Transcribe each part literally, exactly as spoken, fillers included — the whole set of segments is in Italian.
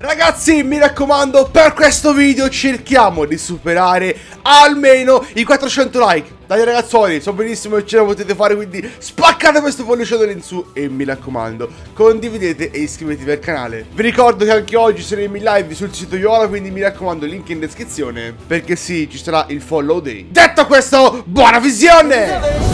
Ragazzi, mi raccomando, per questo video cerchiamo di superare almeno i quattrocento like. Dai ragazzuoli, so benissimo che ce la potete fare, quindi spaccate questo pollicione in su e mi raccomando, condividete e iscrivetevi al canale. Vi ricordo che anche oggi saremo in live sul sito Iola, quindi mi raccomando, link in descrizione, perché sì, ci sarà il follow day. Detto questo, buona visione!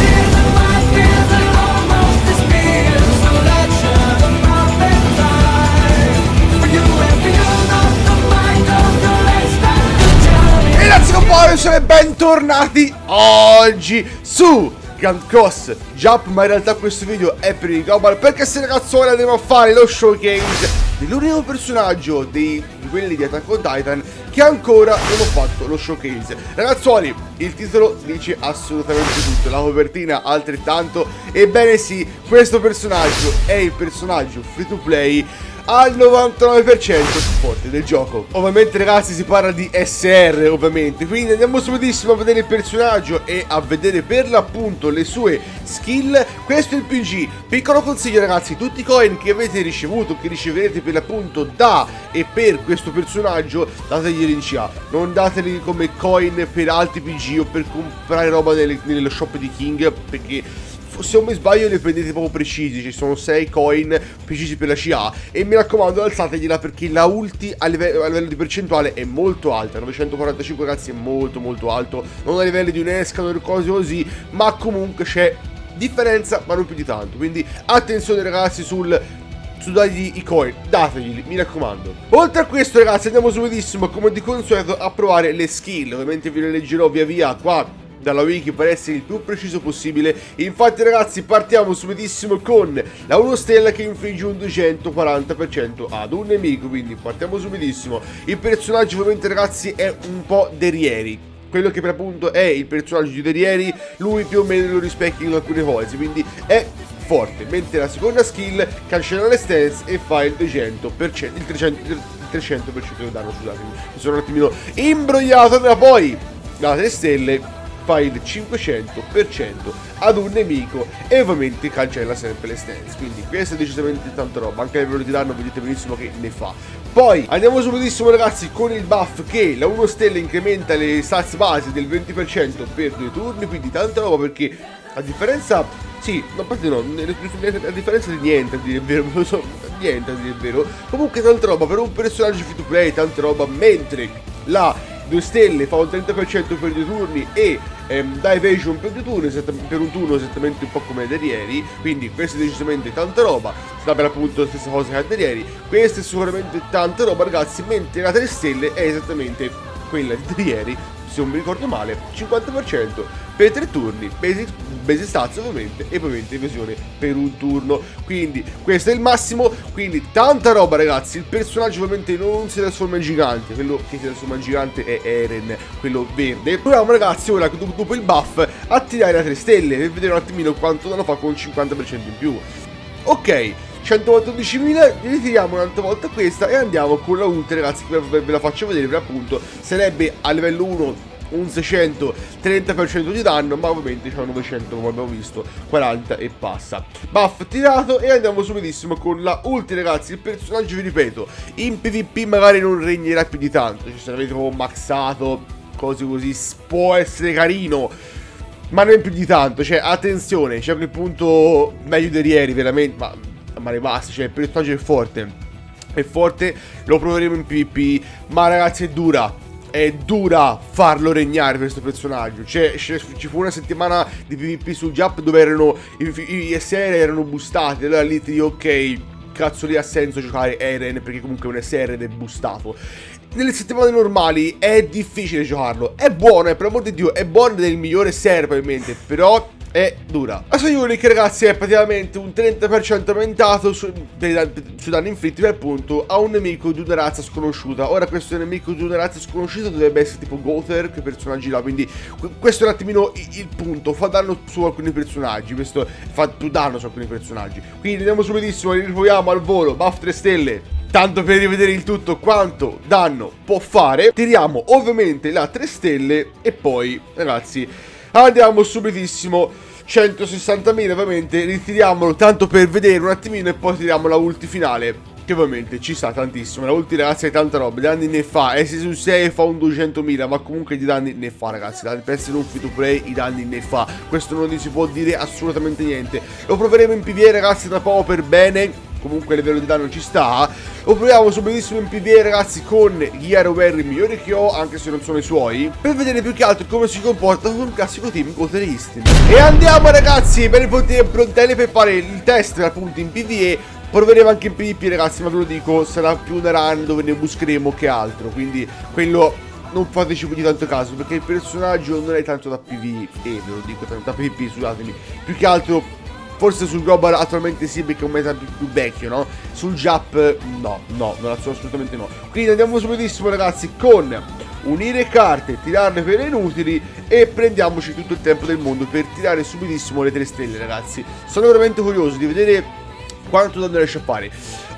E bentornati oggi su Grand Cross Jump, ma in realtà questo video è per il global, perché se ragazzuoli andiamo a fare lo showcase dell'unico personaggio di quelli di Attack on Titan che ancora non ho fatto lo showcase. Ragazzuoli, il titolo dice assolutamente tutto, la copertina altrettanto. Ebbene sì, questo personaggio è il personaggio free to play al novantanove per cento più forte del gioco. Ovviamente ragazzi si parla di S R ovviamente, quindi andiamo subitissimo a vedere il personaggio e a vedere per l'appunto le sue skill. Questo è il P G. Piccolo consiglio ragazzi, tutti i coin che avete ricevuto, che riceverete per l'appunto da e per questo personaggio, dateglieli in C A, non dateli come coin per altri P G o per comprare roba nelle, nello shop di King, perché se non mi sbaglio li prendete proprio precisi, ci sono sei coin precisi per la C A e mi raccomando alzategliela, perché la ulti a livello, a livello di percentuale è molto alta. Novecentoquarantacinque ragazzi è molto molto alto, non a livelli di un escano o cose così, ma comunque c'è differenza, ma non più di tanto, quindi attenzione ragazzi sul su dargli i coin, dateglieli, mi raccomando. Oltre a questo ragazzi andiamo subitissimo come di consueto a provare le skill. Ovviamente ve le leggerò via via qua dalla wiki per essere il più preciso possibile. Infatti ragazzi partiamo subitissimo con la uno stella che infligge un duecentoquaranta per cento ad un nemico, quindi partiamo subitissimo. Il personaggio ovviamente ragazzi è un po' Derieri, quello che per appunto è il personaggio di Derieri, lui più o meno lo rispecchia in alcune cose, quindi è forte. Mentre la seconda skill cancella le stance e fa il duecento per cento, il trecento, il trecento per cento di danno, scusatemi, mi sono un attimino imbrogliato. Ma poi la tre stelle fa il cinquecento per cento ad un nemico e ovviamente cancella sempre le stance, quindi questa è decisamente tanta roba. Anche a livello di danno vedete benissimo che ne fa. Poi andiamo subitissimo ragazzi con il buff che la uno stella incrementa le stats base del venti per cento per due turni, quindi tanta roba, perché a differenza, sì, no, a parte no, a differenza di niente a dire il vero, non so, niente a dire il vero, comunque tanta roba per un personaggio free to play, tanta roba. Mentre la due stelle fa un trenta per cento per due turni e ehm, da evasion per due turni, per un turno esattamente un po' come Derieri, quindi questo è decisamente tanta roba. Sta per appunto la stessa cosa che a Derieri, questa è sicuramente tanta roba ragazzi. Mentre la tre stelle è esattamente quella di Derieri, se non mi ricordo male, cinquanta per cento per tre turni, basic, basic stats ovviamente, e ovviamente evasione per un turno. Quindi questo è il massimo, quindi tanta roba ragazzi. Il personaggio ovviamente non si trasforma in gigante, quello che si trasforma in gigante è Eren, quello verde. Proviamo ragazzi ora dopo il buff a tirare la tre stelle per vedere un attimino quanto danno fa con un cinquanta per cento in più. Ok, centoquattordicimila, ritiriamo un'altra volta questa e andiamo con la ulti ragazzi, che ve la faccio vedere. Per appunto sarebbe a livello uno un seicentotrenta per cento di danno, ma ovviamente c'è un novecento come abbiamo visto, quaranta e passa. Buff tirato e andiamo subitissimo con la ulti ragazzi. Il personaggio, vi ripeto, in PvP magari non regnerà più di tanto, cioè se l'avete proprio maxato, cose così, può essere carino, ma non più di tanto. Cioè attenzione, c'è a quel punto meglio Derieri veramente, ma ma ne basta, cioè il personaggio è forte, è forte, lo proveremo in PvP, ma ragazzi è dura, è dura farlo regnare questo personaggio. Cioè ci fu una settimana di PvP su Jump dove erano i, i S R erano boostati, allora lì ti dico ok, cazzo lì ha senso giocare Eren, perché comunque un S R ed è boostato. Nelle settimane normali è difficile giocarlo, è buono, eh, per amor di Dio, è buono ed è il migliore S R probabilmente, però è dura. La sua unique ragazzi è praticamente un trenta per cento aumentato su, su danni inflitti per appunto a un nemico di una razza sconosciuta. Ora questo nemico di una razza sconosciuta dovrebbe essere tipo Gother, quei personaggi là, quindi questo è un attimino il, il punto, fa danno su alcuni personaggi, questo fa più danno su alcuni personaggi. Quindi andiamo subitissimo, li riproviamo al volo, buff tre stelle, tanto per rivedere il tutto quanto danno può fare. Tiriamo ovviamente la tre stelle e poi ragazzi andiamo subitissimo, centosessantamila ovviamente, ritiriamolo tanto per vedere un attimino e poi tiriamo la ulti finale. che ovviamente ci sta tantissimo. La ulti ragazzi è tanta roba, danni ne fa, S su sei fa un duecentomila, ma comunque di danni ne fa ragazzi, per essere un free to play i danni ne fa, questo non gli si può dire assolutamente niente. Lo proveremo in P V E ragazzi tra poco per bene. Comunque a livello di danno ci sta. Lo proviamo subitissimo in P V E ragazzi con gli Hero Berry migliori che ho, anche se non sono i suoi, per vedere più che altro come si comporta con un classico team Water Instinct. E andiamo ragazzi per i punti prontelli per fare il test appunto in P V E. Proveremo anche in PvP ragazzi, ma ve lo dico, sarà più una run dove ne buscheremo che altro, quindi quello non fateci più di tanto caso, perché il personaggio non è tanto da P V E, ve lo dico, tanto da PvP, scusatemi, più che altro. Forse sul Global attualmente sì, perché è un meta più, più vecchio, no? Sul Jap no, no, non assolutamente no. Quindi andiamo subitissimo ragazzi con unire carte, tirarle per le inutili e prendiamoci tutto il tempo del mondo per tirare subitissimo le tre stelle ragazzi. Sono veramente curioso di vedere quanto danno riesce a fare.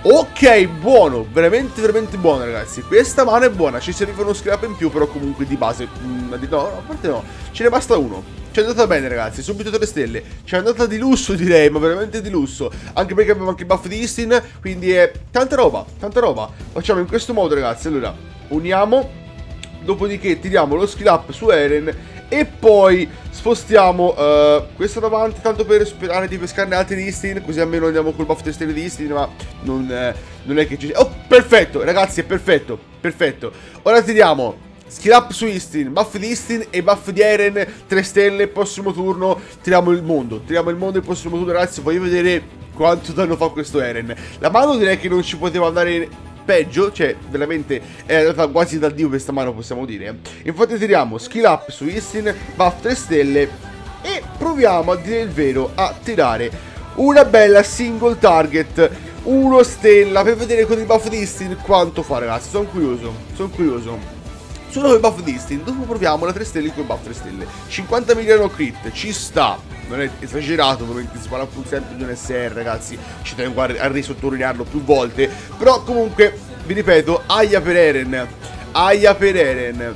Ok, buono, veramente veramente buono ragazzi. Questa mano è buona, ci serve uno scrap in più, però comunque di base mm, no, no, a parte no, ce ne basta uno. Ci è andata bene ragazzi, subito tre stelle. Ci è andata di lusso direi, ma veramente di lusso. Anche perché abbiamo anche il buff di Istin, quindi è tanta roba, tanta roba. Facciamo in questo modo ragazzi, allora uniamo, dopodiché tiriamo lo skill up su Eren e poi spostiamo uh, questo davanti, tanto per sperare di pescarne altri di Istin, così almeno andiamo col buff tre stelle di Istin, ma non, eh, non è che ci... Oh, perfetto ragazzi, è perfetto, perfetto. Ora tiriamo skill up su Istin, buff di Istin e buff di Eren, tre stelle, prossimo turno tiriamo il mondo, tiriamo il mondo il prossimo turno ragazzi, voglio vedere quanto danno fa questo Eren. La mano direi che non ci poteva andare peggio, cioè veramente è andata quasi dal dio questa mano, possiamo dire. Infatti tiriamo skill up su Istin, buff tre stelle e proviamo a dire il vero a tirare una bella single target, uno stella, per vedere con il buff di Istin quanto fa ragazzi, sono curioso, sono curioso. Solo con il buff di Istin, dopo proviamo la tre stelle con il buff tre stelle. cinquanta milioni crit, ci sta. Non è esagerato, ovviamente si parla pur sempre di un S R ragazzi. Ci tengo a, a risottolinearlo più volte. Però comunque, vi ripeto, aia per Eren. Aia per Eren.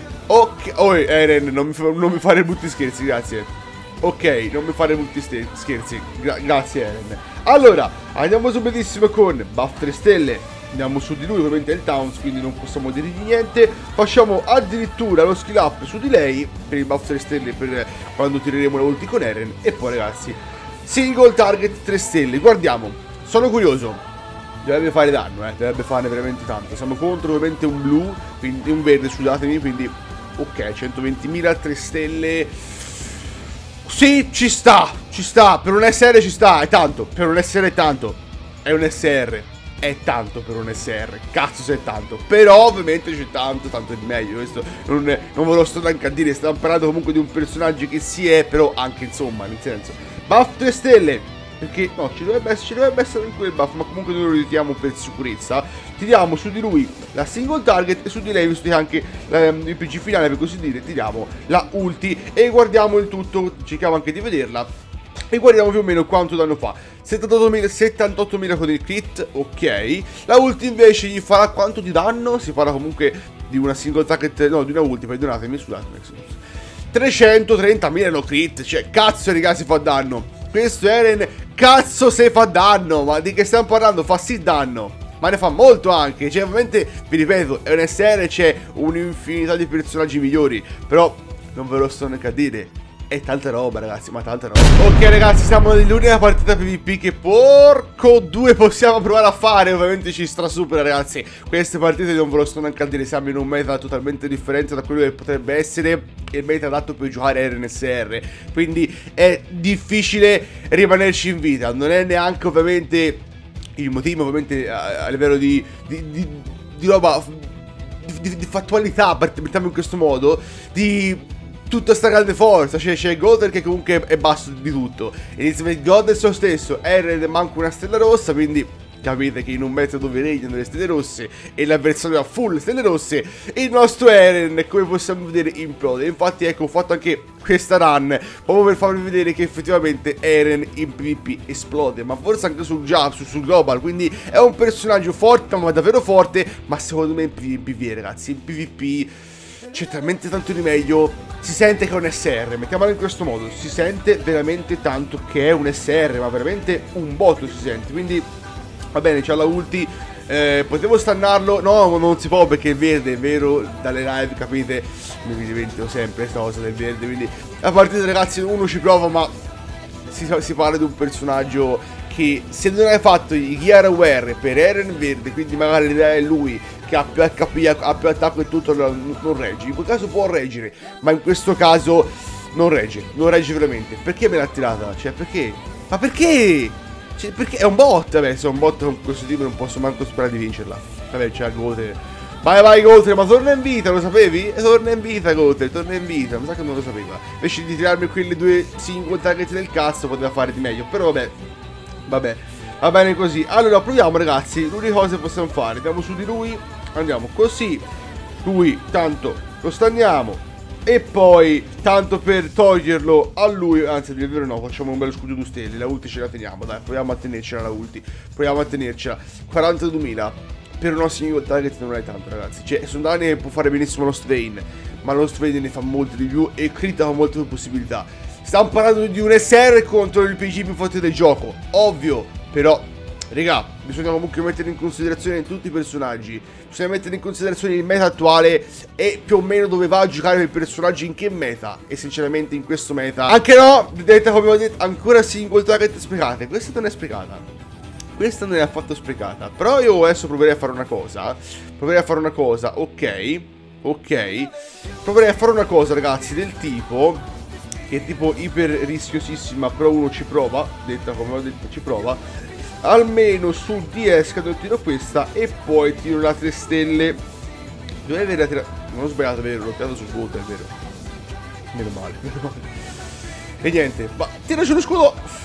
Ok, oh Eren, non mi, fa, non mi fare brutti scherzi, grazie. Ok, non mi fare brutti scherzi, Gra grazie Eren. Allora, andiamo subitissimo con buff tre stelle. Andiamo su di lui, ovviamente è il Towns, quindi non possiamo dirgli niente. Facciamo addirittura lo skill up su di lei per il buff tre stelle per quando tireremo la ulti con Eren. E poi ragazzi, single target tre stelle. Guardiamo, sono curioso. Dovrebbe fare danno, eh, dovrebbe farne veramente tanto. Siamo contro ovviamente un blu, quindi un verde, scusatemi, quindi ok, centoventimila, tre stelle. Sì, ci sta, ci sta, per un S R ci sta, è tanto, per un S R è tanto, è un S R. È tanto per un S R, cazzo se è tanto. Però ovviamente c'è tanto, tanto di meglio. Questo non, è, non ve lo sto neanche a dire. Stiamo parlando comunque di un personaggio che si è, però anche insomma, nel senso, buff tre stelle, perché no, ci dovrebbe essere, ci dovrebbe essere anche quel buff, ma comunque noi lo ritiriamo per sicurezza. Tiriamo su di lui la single target e su di lei, visto che anche ehm, il P G finale per così dire, tiriamo la ulti e guardiamo il tutto, cerchiamo anche di vederla. E guardiamo più o meno quanto danno fa. settantottomila con il crit, ok. La ulti invece gli farà quanto di danno? Si farà comunque di una single target, no, di una ulti, perdonatemi, scusatemi. trecentotrentamila no crit, cioè cazzo ragazzi fa danno. Questo Eren, cazzo se fa danno, ma di che stiamo parlando? Fa sì danno, ma ne fa molto anche, cioè ovviamente, vi ripeto, è un S R, c'è un'infinità di personaggi migliori, però non ve lo sto neanche a dire. È tanta roba ragazzi, ma tanta roba. Ok ragazzi, siamo nell'unica partita PvP che porco due possiamo provare a fare. Ovviamente ci strasupera ragazzi. Queste partite non ve lo sto neanche a dire. Siamo in un meta totalmente differente da quello che potrebbe essere il meta adatto per giocare a R N S R. Quindi è difficile rimanerci in vita. Non è neanche ovviamente il motivo, ovviamente a, a livello di, di, di, di roba, di, di, di fattualità, mettiamo in questo modo, di tutta sta grande forza. Cioè c'è Goder che comunque è basso di tutto, inizia il Goder suo stesso, Eren manca una stella rossa, quindi capite che in un mezzo dove regnano le stelle rosse e l'avversario ha full stelle rosse, il nostro Eren, come possiamo vedere, implode. Infatti ecco, ho fatto anche questa run proprio per farvi vedere che effettivamente Eren in PvP esplode, ma forse anche sul Jab, sul, sul Global. Quindi è un personaggio forte, ma davvero forte. Ma secondo me in PvP ragazzi, in PvP c'è talmente tanto di meglio. Si sente che è un S R, mettiamolo in questo modo, si sente veramente tanto che è un S R, ma veramente un botto si sente. Quindi Va bene, c'ha la ulti. Eh, potevo stannarlo. No, non si può perché è verde, è vero. Dalle live, capite? Mi dimentico sempre questa cosa del verde. Quindi la partita, ragazzi, uno ci prova, ma si, si parla di un personaggio che, se non hai fatto i gear aware per Eren verde, quindi magari l'idea è lui che ha più H P, ha più attacco e tutto, non, non regge. In quel caso può reggere, ma in questo caso non regge, non regge veramente. Perché me l'ha tirata? Cioè, perché? Ma perché? Cioè, perché è un bot. Vabbè, se è un bot con questo tipo non posso manco sperare di vincerla. Vabbè, c'è Gote. Vai, vai, Gote, ma torna in vita, lo sapevi? E torna in vita, Gote, torna in vita. Mi sa che non lo sapeva. Invece di tirarmi quelle due single target del cazzo, poteva fare di meglio. Però vabbè, vabbè, va bene così. Allora, proviamo, ragazzi. L'unica cosa che possiamo fare, andiamo su di lui. Andiamo così. Lui, tanto, lo stanniamo. E poi, tanto per toglierlo a lui, anzi, di vero no, facciamo un bello scudo di stelle. La ulti ce la teniamo, dai, proviamo a tenercela la ulti. Proviamo a tenercela. quarantaduemila. Per una single target non è tanto, ragazzi. Cioè, sono danni che può fare benissimo lo Swain, ma lo Swain ne fa molto di più e crita con molte più possibilità. Stiamo parlando di un S R contro il P G più forte del gioco, ovvio. Però, raga, bisogna comunque mettere in considerazione tutti i personaggi. Bisogna mettere in considerazione il meta attuale e più o meno dove va a giocare il personaggio, in che meta. E sinceramente in questo meta, anche no, vedete come ho detto, ancora single target sprecate. Questa non è sprecata. Questa non è affatto sprecata. Però io adesso proverei a fare una cosa. Proverei a fare una cosa, ok. Ok. Proverei a fare una cosa, ragazzi, del tipo, che è tipo iper rischiosissima, però uno ci prova. Detta come ho detto, ci prova. Almeno su D S che tiro questa e poi tiro la tre stelle. Dovrei avere tira... Non ho sbagliato, vero? L'ho tirato sul vuoto, è vero. Meno male, meno male. E niente, ma tiro sullo scudo.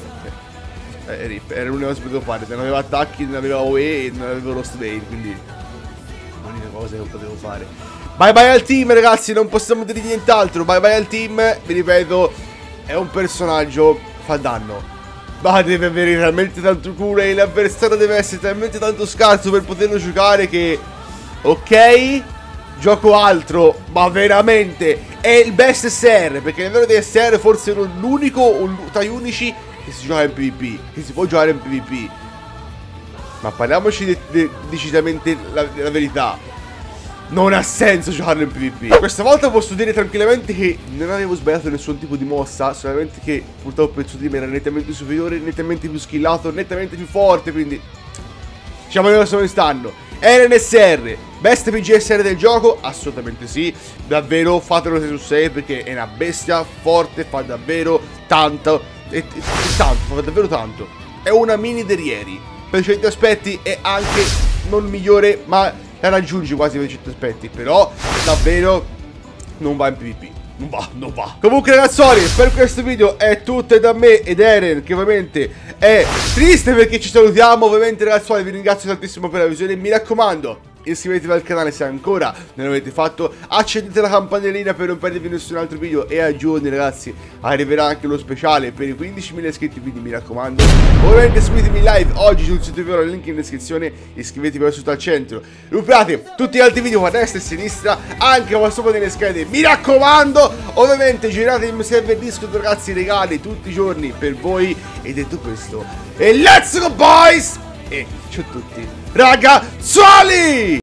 Eh, rip, era l'unica cosa che potevo fare. Non aveva attacchi, non aveva O E e non avevo lo Swain, quindi l'unica cosa che potevo fare. Bye bye al team, ragazzi, non possiamo dire nient'altro. Bye bye al team, vi ripeto, è un personaggio, fa danno, ma deve avere talmente tanto cura e l'avversario deve essere talmente tanto scarso per poterlo giocare che, ok, gioco altro, ma veramente è il best S R, perché nel vero di S R forse ero l'unico tra gli unici che si gioca in PvP, che si può giocare in PvP. Ma parliamoci de de decisamente la, la verità, non ha senso giocare in PvP. Questa volta posso dire tranquillamente che non avevo sbagliato nessun tipo di mossa, solamente che purtroppo il suo team era nettamente superiore, nettamente più skillato, nettamente più forte, quindi diciamo che sono in stanno. Eren S R, best P G S R del gioco? Assolutamente sì. Davvero fatelo sei su sei perché è una bestia forte, fa davvero tanto. E, e, e tanto, fa davvero tanto. È una mini Derieri. Per certi aspetti è anche non migliore, ma la raggiunge quasi per certi aspetti. Però davvero non va in PvP. Non va, non va. Comunque, ragazzuoli, per questo video è tutto da me ed Eren, che ovviamente è triste perché ci salutiamo. Ovviamente, ragazzuoli, vi ringrazio tantissimo per la visione. Mi raccomando, iscrivetevi al canale se ancora non l'avete fatto, accendete la campanellina per non perdervi nessun altro video e a giorni, ragazzi, arriverà anche lo speciale per i quindicimila iscritti, quindi mi raccomando, ovviamente seguitemi live oggi sul sito vero, il link in descrizione, iscrivetevi sotto al centro, recuperate tutti gli altri video a destra e a sinistra, anche qua sopra nelle schede, mi raccomando, ovviamente girate il mio server Discord, ragazzi, regali tutti i giorni per voi. E detto questo, e let's go boys! E ciao a tutti, ragazzuoli!